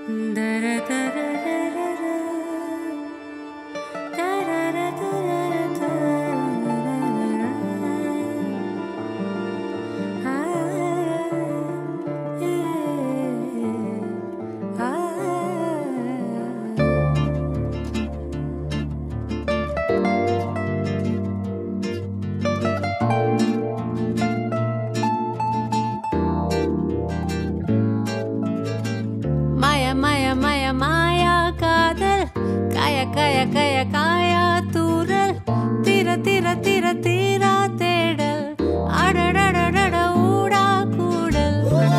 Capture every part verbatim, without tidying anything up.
Maya maya maya காதல் காய காய காய காயா தூரல் தீர தீர தீர தீரா தேடல் அடடடடட ஊடா கூடல்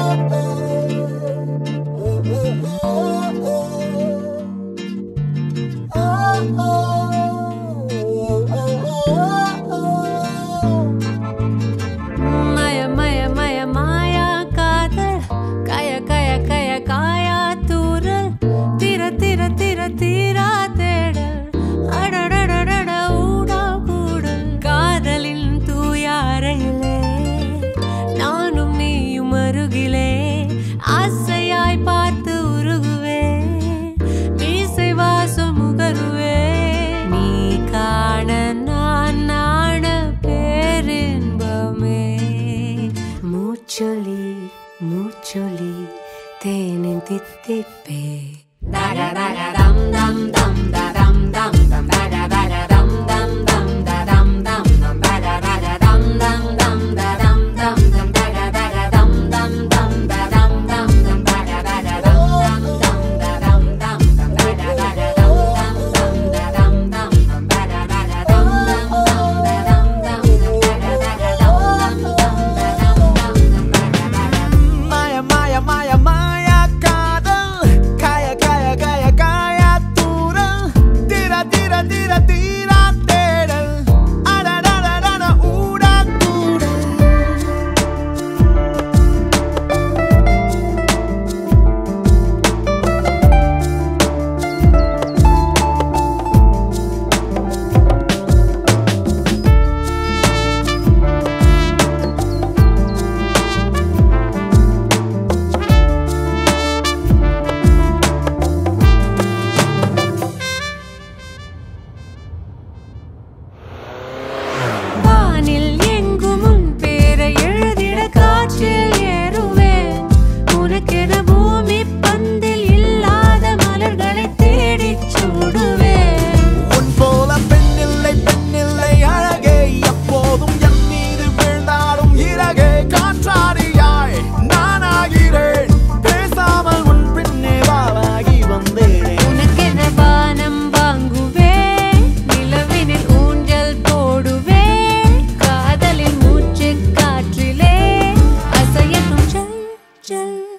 Maya maya maya maya காதல் காய காய காய காயா tira tira tira tira தேடல் அடடடடட ஊடா கூடல் காதலின் தூயாரையிலே நானும் நீயும் அருகிலே ஆசையாய் பார்த்து உருகுவே மீசை வாசம் முகருவே நீ காண நான் நாண பேரின்பமே மூச்சொலி மூச்சொலி தேனின் தித்திப்பே Da da da da dum dum dum da dum dum dum da da da da dum dum dum da dum dum dum da da da da dum dum dum da dum dum dum da da da da dum dum dum da dum dum dum da da da da dum dum dum da dum dum dum da da da da dum dum dum da dum dum dum da da da da dum dum dum da dum dum dum da da da da dum dum dum da dum dum dum Maya Maya Maya Maya காதல் காய காய காய காயா தூரல் தீர தீர தீர தீரா தேடல் அடடடடட ஊடா கூடல் வானில் எங்கும் உன் பேரை எழுதிட காற்றில் ஏறுவேன் உனக்கென பூமி பந்தில் இல்லாத மலர்களை தேடிச் சூடுவேன் உன் போல பெண்ணில்லை பெண்ணில்லை அழகே எப்போதும் என் மீது விழுந்தாடும் இறகே காற்றாடியாய் நானாகிறேன் பேசாமல் உன் பின்னே வாழாகி வந்தேனே உனக்கென வானம் வாங்குவேன் நிலவினில் ஊஞ்சல் போடுவேன் காதலின் மூச்சு காற்றிலே அசையட்டும் ஜல் ஜல்